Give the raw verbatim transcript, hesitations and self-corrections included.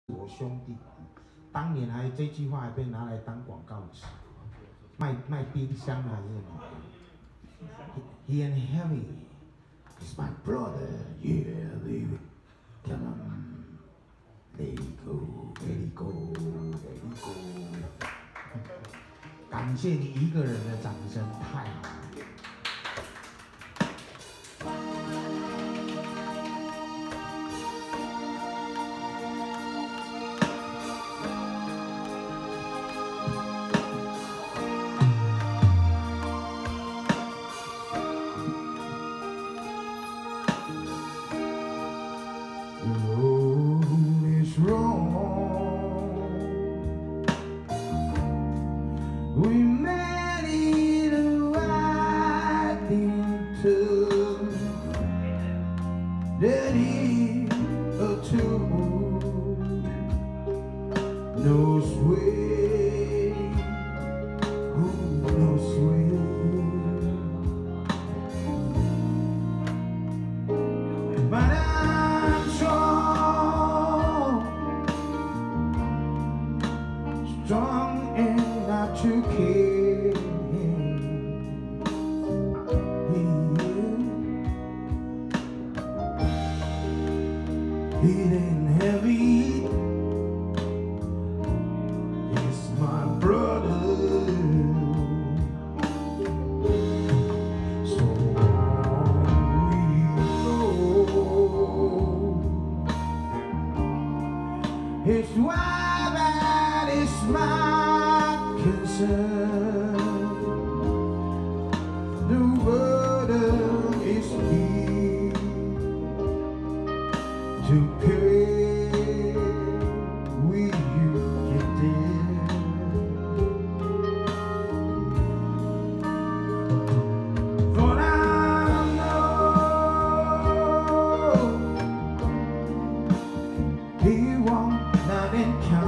我兄弟，当年还这句话还被拿来当广告词，卖卖冰箱还是什么 ？He and Harry is my brother, yeah, baby. Come on, let it go, let it go, let it go. 感谢你一个人的掌声，太好了。 We met in a riding tub, daddy a tube, no sway, oh no sway. But I'm strong, strong enough to care. It ain't heavy. It's my brother. So we go. It's why that is my concern. The burden is here to carry with you, dear. For I know He won't not encounter.